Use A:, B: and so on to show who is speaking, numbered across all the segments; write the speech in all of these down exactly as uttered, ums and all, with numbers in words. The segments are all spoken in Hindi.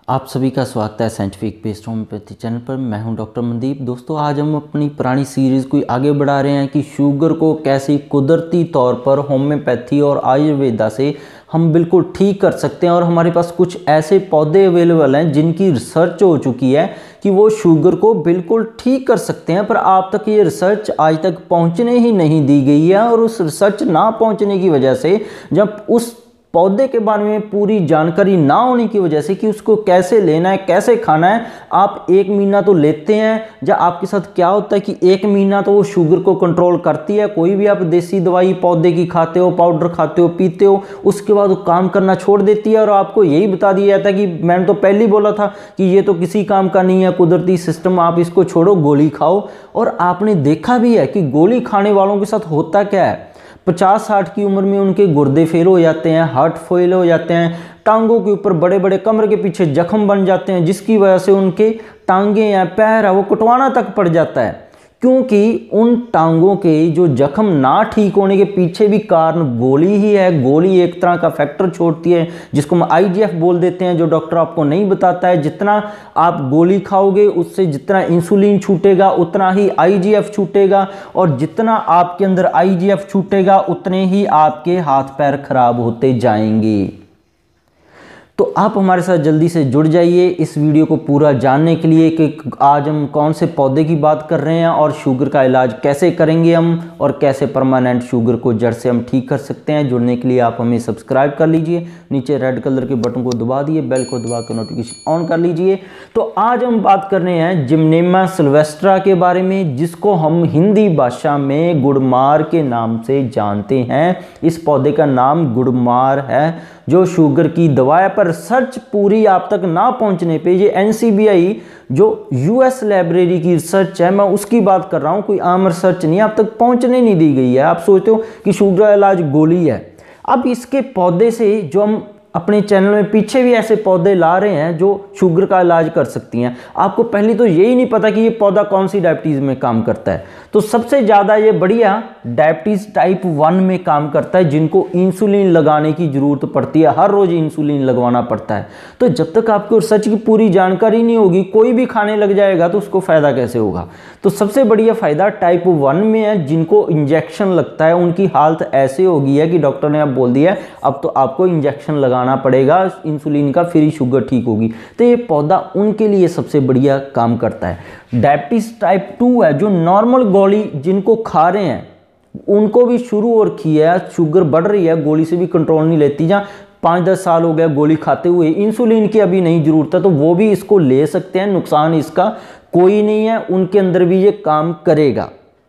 A: आप सभी का स्वागत है साइंटिफिक बेस्ड होम्योपैथी चैनल पर। मैं हूं डॉक्टर मनदीप। दोस्तों, आज हम अपनी पुरानी सीरीज़ को आगे बढ़ा रहे हैं कि शुगर को कैसे कुदरती तौर पर होम्योपैथी और आयुर्वेदा से हम बिल्कुल ठीक कर सकते हैं। और हमारे पास कुछ ऐसे पौधे अवेलेबल हैं जिनकी रिसर्च हो चुकी है कि वो शुगर को बिल्कुल ठीक कर सकते हैं, पर आप तक ये रिसर्च आज तक पहुंचने ही नहीं दी गई है। और उस रिसर्च ना पहुंचने की वजह से, जब उस पौधे के बारे में पूरी जानकारी ना होने की वजह से कि उसको कैसे लेना है, कैसे खाना है, आप एक महीना तो लेते हैं। या आपके साथ क्या होता है कि एक महीना तो वो शुगर को कंट्रोल करती है, कोई भी आप देसी दवाई पौधे की खाते हो, पाउडर खाते हो, पीते हो, उसके बाद वो काम करना छोड़ देती है। और आपको यही बता दिया जाता है कि मैंने तो पहले ही बोला था कि ये तो किसी काम का नहीं है, कुदरती सिस्टम, आप इसको छोड़ो, गोली खाओ। और आपने देखा भी है कि गोली खाने वालों के साथ होता क्या है, पचास साठ की उम्र में उनके गुर्दे फेल हो जाते हैं, हार्ट फेल हो जाते हैं, टांगों के ऊपर बड़े बड़े कमर के पीछे जख्म बन जाते हैं, जिसकी वजह से उनके टांगे या पैर है वो कटवाना तक पड़ जाता है। क्योंकि उन टांगों के जो जख्म ना ठीक होने के पीछे भी कारण गोली ही है। गोली एक तरह का फैक्टर छोड़ती है जिसको हम आई जी एफ बोल देते हैं, जो डॉक्टर आपको नहीं बताता है। जितना आप गोली खाओगे उससे जितना इंसुलिन छूटेगा उतना ही आई जी एफ छूटेगा, और जितना आपके अंदर आई जी एफ छूटेगा उतने ही आपके हाथ पैर खराब होते जाएंगे। तो आप हमारे साथ जल्दी से जुड़ जाइए इस वीडियो को पूरा जानने के लिए कि आज हम कौन से पौधे की बात कर रहे हैं और शुगर का इलाज कैसे करेंगे हम, और कैसे परमानेंट शुगर को जड़ से हम ठीक कर सकते हैं। जुड़ने के लिए आप हमें सब्सक्राइब कर लीजिए, नीचे रेड कलर के बटन को दबा दिए, बेल को दबा कर नोटिफिकेशन ऑन कर लीजिए। तो आज हम बात कर रहे हैं जिम्नेमा सिल्वेस्ट्रा के बारे में, जिसको हम हिंदी भाषा में गुड़मार के नाम से जानते हैं। इस पौधे का नाम गुड़मार है, जो शुगर की दवा है। पर रिसर्च पूरी आप तक ना पहुंचने पे, ये एन सी बी आई जो यू एस लाइब्रेरी की रिसर्च है, मैं उसकी बात कर रहा हूं, कोई आम रिसर्च नहीं, आप तक पहुंचने नहीं दी गई है। आप सोचते हो कि शुगर का इलाज गोली है। अब इसके पौधे से जो हम अपने चैनल में पीछे भी ऐसे पौधे ला रहे हैं जो शुगर का इलाज कर सकती हैं। आपको पहले तो यही नहीं पता कि ये पौधा कौन सी डायबिटीज़ में काम करता है। तो सबसे ज़्यादा ये बढ़िया डायबिटीज़ टाइप वन में काम करता है, जिनको इंसुलिन लगाने की ज़रूरत पड़ती है, हर रोज़ इंसुलिन लगवाना पड़ता है। तो जब तक आपको रिसर्च की पूरी जानकारी नहीं होगी, कोई भी खाने लग जाएगा तो उसको फ़ायदा कैसे होगा। तो सबसे बढ़िया फ़ायदा टाइप वन में है, जिनको इंजेक्शन लगता है, उनकी हालत ऐसे हो गई है कि डॉक्टर ने अब बोल दिया है अब तो आपको इंजेक्शन लगाना पड़ेगा इंसुलिन का, फिर ही शुगर ठीक होगी। तो ये पौधा उनके लिए सबसे बढ़िया काम करता है। डायबिटीज टाइप टू है, जो नॉर्मल गोली जिनको खा रहे हैं उनको भी शुरू और किया है, शुगर बढ़ रही है, गोली से भी कंट्रोल नहीं लेती, जहाँ पाँच दस साल हो गया गोली खाते हुए, इंसुलिन की अभी नहीं जरूरत है, तो वो भी इसको ले सकते हैं, नुकसान इसका कोई नहीं है, उनके अंदर भी ये काम करेगा।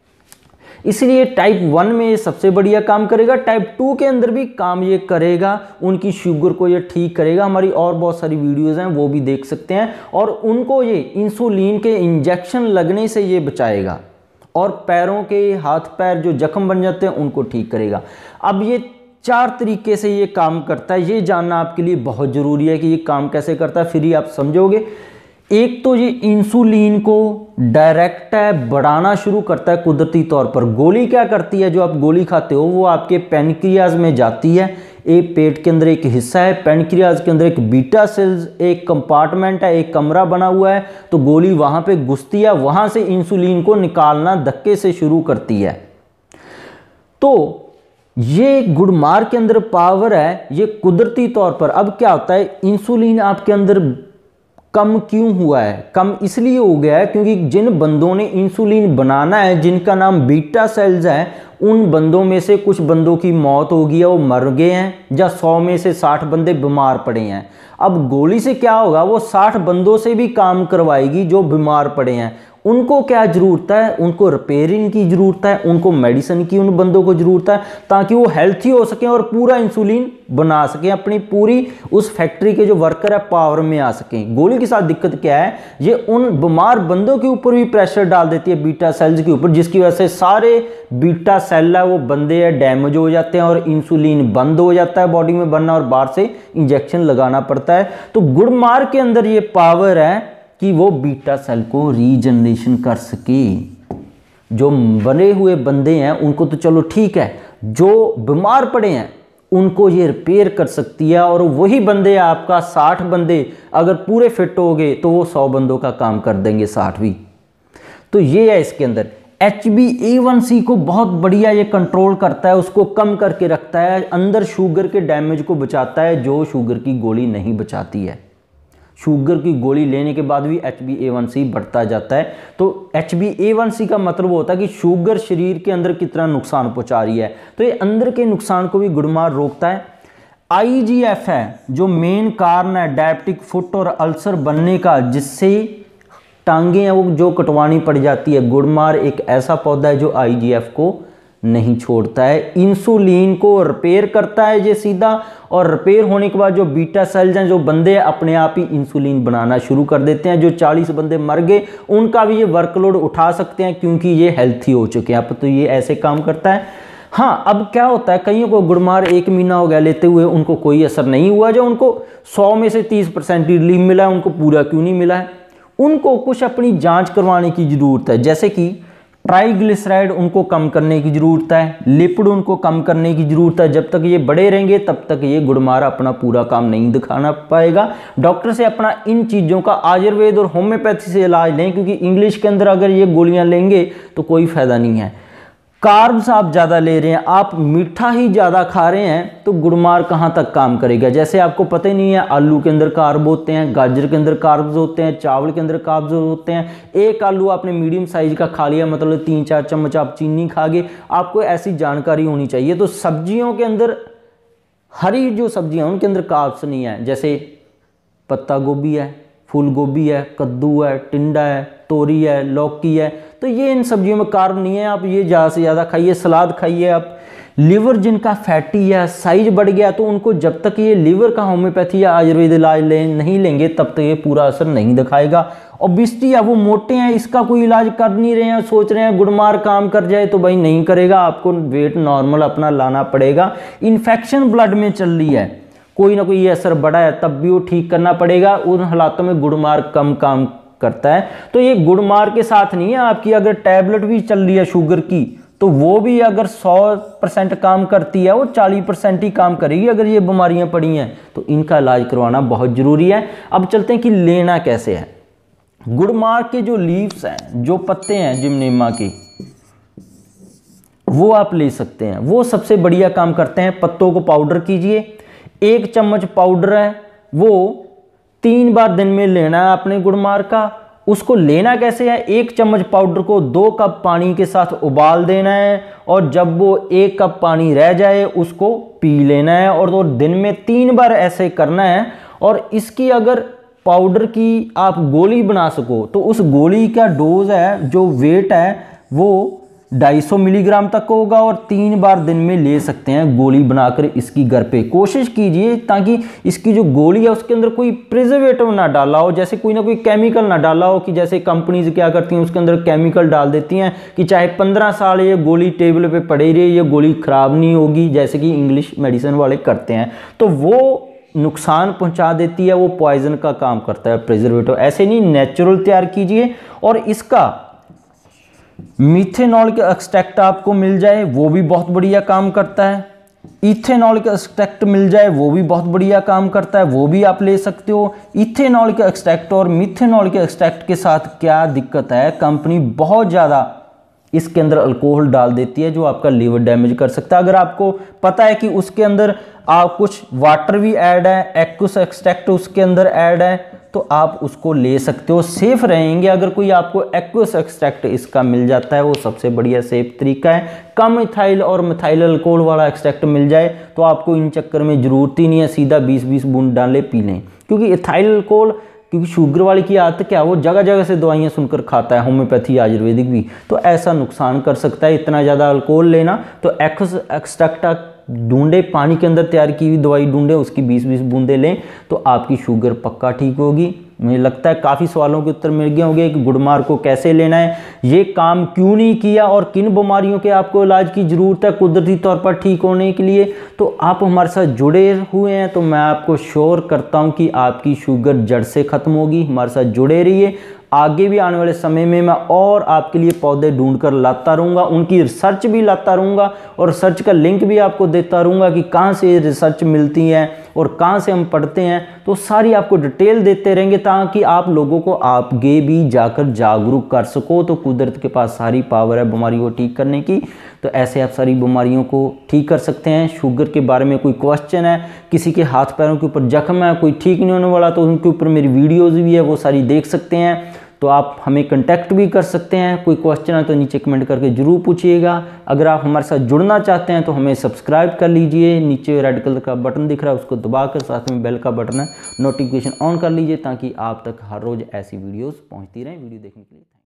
A: इसलिए टाइप वन में ये सबसे बढ़िया काम करेगा। टाइप टू के अंदर भी काम ये करेगा, उनकी शुगर को ये ठीक करेगा। हमारी और बहुत सारी वीडियोस हैं, वो भी देख सकते हैं। और उनको ये इंसुलिन के इंजेक्शन लगने से ये बचाएगा, और पैरों के हाथ पैर जो जख्म बन जाते हैं उनको ठीक करेगा। अब ये चार तरीके से ये काम करता है, ये जानना आपके लिए बहुत ज़रूरी है कि ये काम कैसे करता है, फिर ही आप समझोगे। एक तो ये इंसुलिन को डायरेक्ट है बढ़ाना शुरू करता है कुदरती तौर पर। गोली क्या करती है, जो आप गोली खाते हो वो आपके पैनक्रियाज में जाती है। एक पेट के अंदर एक हिस्सा है, पैनक्रियाज के अंदर एक बीटा सेल्स, एक कंपार्टमेंट है, एक कमरा बना हुआ है। तो गोली वहां पे घुसती है, वहां से इंसुलिन को निकालना धक्के से शुरू करती है। तो ये गुड़मार के अंदर पावर है, ये कुदरती तौर पर। अब क्या होता है, इंसुलिन आपके अंदर कम क्यों हुआ है? कम इसलिए हो गया है क्योंकि जिन बंदों ने इंसुलिन बनाना है, जिनका नाम बीटा सेल्स है, उन बंदों में से कुछ बंदों की मौत हो गई है, वो मर गए हैं, या सौ में से साठ बंदे बीमार पड़े हैं। अब गोली से क्या होगा, वो साठ बंदों से भी काम करवाएगी जो बीमार पड़े हैं। उनको क्या ज़रूरत है, उनको रिपेयरिंग की ज़रूरत है, उनको मेडिसिन की उन बंदों को ज़रूरत है, ताकि वो हेल्थी हो सकें और पूरा इंसुलिन बना सकें, अपनी पूरी उस फैक्ट्री के जो वर्कर है पावर में आ सकें। गोली के साथ दिक्कत क्या है, ये उन बीमार बंदों के ऊपर भी प्रेशर डाल देती है, बीटा सेल्स के ऊपर, जिसकी वजह से सारे बीटा सेल है वो बंदे है डैमेज हो जाते हैं, और इंसुलिन बंद हो जाता है बॉडी में बनना, और बाहर से इंजेक्शन लगाना पड़ता है। तो गुड़मार के अंदर ये पावर है कि वो बीटा सेल को रीजनरेशन कर सके। जो बने हुए बंदे हैं उनको तो चलो ठीक है, जो बीमार पड़े हैं उनको ये रिपेयर कर सकती है। और वही बंदे आपका साठ बंदे अगर पूरे फिट हो गए तो वो सौ बंदों का काम कर देंगे, साठ भी। तो ये है इसके अंदर H B A one C को बहुत बढ़िया ये कंट्रोल करता है, उसको कम करके रखता है, अंदर शुगर के डैमेज को बचाता है जो शुगर की गोली नहीं बचाती है। शुगर की गोली लेने के बाद भी H B A one C बढ़ता जाता है। तो H B A one C का मतलब होता है कि शुगर शरीर के अंदर कितना नुकसान पहुंचा रही है, तो ये अंदर के नुकसान को भी गुड़मार रोकता है। आई जी एफ है जो मेन कारण है डायबिटिक फुट और अल्सर बनने का, जिससे टांगे हैं वो जो कटवानी पड़ जाती है। गुड़मार एक ऐसा पौधा है जो आई जी एफ को नहीं छोड़ता है, इंसुलिन को रिपेयर करता है ये सीधा, और रिपेयर होने के बाद जो बीटा सेल्स हैं जो बंदे अपने आप ही इंसुलिन बनाना शुरू कर देते हैं। जो चालीस बंदे मर गए उनका भी ये वर्कलोड उठा सकते हैं क्योंकि ये हेल्थी हो चुके हैं अब। तो ये ऐसे काम करता है। हाँ, अब क्या होता है, कईयों को गुड़मार एक महीना हो गया लेते हुए, उनको कोई असर नहीं हुआ। जो उनको सौ में से तीस परसेंट रिलीफ मिला है, उनको पूरा क्यों नहीं मिला है? उनको कुछ अपनी जांच करवाने की ज़रूरत है, जैसे कि ट्राइग्लिसराइड उनको कम करने की ज़रूरत है, लिपिड उनको कम करने की ज़रूरत है। जब तक ये बड़े रहेंगे तब तक ये गुड़मार अपना पूरा काम नहीं दिखाना पाएगा। डॉक्टर से अपना इन चीज़ों का आयुर्वेद और होम्योपैथी से इलाज लें, क्योंकि इंग्लिश के अंदर अगर ये गोलियां लेंगे तो कोई फ़ायदा नहीं है। कार्ब्स आप ज़्यादा ले रहे हैं, आप मीठा ही ज़्यादा खा रहे हैं, तो गुड़मार कहाँ तक काम करेगा? जैसे आपको पता ही नहीं है, आलू के अंदर कार्ब होते हैं, गाजर के अंदर कार्ब्स होते हैं, चावल के अंदर कार्ब्स होते हैं। एक आलू आपने मीडियम साइज का खा लिया, मतलब तीन चार चम्मच आप चीनी खा गए, आपको ऐसी जानकारी होनी चाहिए। तो सब्जियों के अंदर, हरी जो सब्जियाँ उनके अंदर कार्ब्स नहीं है, जैसे पत्ता गोभी है, फूल गोभी है, कद्दू है, टिंडा है, तोरी है, लौकी है, तो ये इन सब्जियों में कार्ब नहीं है। आप ये ज़्यादा से ज़्यादा खाइए, सलाद खाइए आप। लीवर जिनका फैटी है, साइज बढ़ गया, तो उनको जब तक ये लीवर का होम्योपैथी या आयुर्वेद इलाज ले नहीं लेंगे तब तक ये पूरा असर नहीं दिखाएगा। ओबेसिटी है, वो मोटे हैं, इसका कोई इलाज कर नहीं रहे हैं, सोच रहे हैं गुड़मार काम कर जाए, तो भाई नहीं करेगा, आपको वेट नॉर्मल अपना लाना पड़ेगा। इन्फेक्शन ब्लड में चल रही है, कोई ना कोई ये असर बढ़ा है, तब भी वो ठीक करना पड़ेगा। उन हालातों में गुड़मार कम काम करता है। तो ये गुड़मार के साथ नहीं है, आपकी अगर टैबलेट भी चल रही है शुगर की, तो वो भी अगर सौ परसेंट काम करती है, वो चालीस परसेंट ही काम करेगी अगर ये बीमारियां पड़ी हैं। तो इनका इलाज करवाना बहुत ज़रूरी है। अब चलते हैं कि लेना कैसे है। गुड़मार के जो लीव्स हैं, जो पत्ते हैं जिमनेमा के, वो आप ले सकते हैं, वो सबसे बढ़िया काम करते हैं। पत्तों को पाउडर कीजिए, एक चम्मच पाउडर है वो तीन बार दिन में लेना है आपने गुड़मार का। उसको लेना कैसे है, एक चम्मच पाउडर को दो कप पानी के साथ उबाल देना है, और जब वो एक कप पानी रह जाए उसको पी लेना है, और तो दिन में तीन बार ऐसे करना है। और इसकी अगर पाउडर की आप गोली बना सको तो उस गोली का डोज है, जो वेट है, वो ढाई सौ मिलीग्राम तक होगा, और तीन बार दिन में ले सकते हैं गोली बनाकर इसकी घर पे। कोशिश कीजिए ताकि इसकी जो गोली है उसके अंदर कोई प्रिजर्वेटिव ना डाला हो, जैसे कोई ना कोई केमिकल ना डाला हो, कि जैसे कंपनीज क्या करती हैं उसके अंदर केमिकल डाल देती हैं कि चाहे पंद्रह साल ये गोली टेबल पे पड़ी रही, ये गोली खराब नहीं होगी, जैसे कि इंग्लिश मेडिसिन वाले करते हैं। तो वो नुकसान पहुंचा देती है, वो पॉइजन का काम करता है प्रिजर्वेटिव। ऐसे नहीं, नेचुरल तैयार कीजिए। और इसका मिथेनॉल के एक्सट्रैक्ट आपको मिल जाए, वो भी बहुत बढ़िया काम करता है। इथेनॉल के एक्सट्रैक्ट मिल जाए, वो भी बहुत बढ़िया काम करता है, वो भी आप ले सकते हो। इथेनॉल के एक्सट्रैक्ट और मिथेनॉल के एक्सट्रैक्ट के साथ क्या दिक्कत है, कंपनी बहुत ज़्यादा इसके अंदर अल्कोहल डाल देती है जो आपका लीवर डैमेज कर सकता है। अगर आपको पता है कि उसके अंदर आप कुछ वाटर भी ऐड है, एक्वस एक्सट्रैक्ट उसके अंदर ऐड है, तो आप उसको ले सकते हो, सेफ रहेंगे। अगर कोई आपको एक्वस एक्सट्रैक्ट इसका मिल जाता है, वो सबसे बढ़िया सेफ तरीका है। कम इथाइल और मिथाइल अल्कोहल वाला एक्सट्रैक्ट मिल जाए तो आपको इन चक्कर में ज़रूरत ही नहीं है, सीधा बीस बीस बूंद डाले पी लें। क्योंकि इथाइल अल्कोहल, क्योंकि शुगर वाले की आदत क्या, वो जगह जगह से दवाइयाँ सुनकर खाता है, होम्योपैथी आयुर्वेदिक भी, तो ऐसा नुकसान कर सकता है इतना ज़्यादा अल्कोहल लेना। तो एक्वस एक्सट्रैक्ट ढूंढे, पानी के अंदर तैयार की हुई दवाई ढूंढे, उसकी बीस बीस बूंदे लें तो आपकी शुगर पक्का ठीक होगी। मुझे लगता है काफ़ी सवालों के उत्तर मिल गए होंगे कि गुड़मार को कैसे लेना है, ये काम क्यों नहीं किया, और किन बीमारियों के आपको इलाज की ज़रूरत है कुदरती तौर पर ठीक होने के लिए। तो आप हमारे साथ जुड़े हुए हैं, तो मैं आपको श्योर करता हूँ कि आपकी शुगर जड़ से ख़त्म होगी। हमारे साथ जुड़े रहिए। आगे भी आने वाले समय में मैं और आपके लिए पौधे ढूंढ कर लाता रहूँगा, उनकी रिसर्च भी लाता रहूँगा और रिसर्च का लिंक भी आपको देता रहूँगा कि कहाँ से रिसर्च मिलती है और कहाँ से हम पढ़ते हैं, तो सारी आपको डिटेल देते रहेंगे ताकि आप लोगों को आगे भी जाकर जागरूक कर सको। तो कुदरत के पास सारी पावर है बीमारियों को ठीक करने की, तो ऐसे आप सारी बीमारियों को ठीक कर सकते हैं। शुगर के बारे में कोई क्वेश्चन है, किसी के हाथ पैरों के ऊपर जख्म है, कोई ठीक नहीं होने वाला, तो उनके ऊपर मेरी वीडियोज़ भी है, वो सारी देख सकते हैं। तो आप हमें कांटेक्ट भी कर सकते हैं। कोई क्वेश्चन है तो नीचे कमेंट करके ज़रूर पूछिएगा। अगर आप हमारे साथ जुड़ना चाहते हैं तो हमें सब्सक्राइब कर लीजिए, नीचे रेड कलर का बटन दिख रहा है उसको दबाकर साथ में बेल का बटन है नोटिफिकेशन ऑन कर लीजिए ताकि आप तक हर रोज़ ऐसी वीडियोस पहुंचती रहें। वीडियो देखने के लिए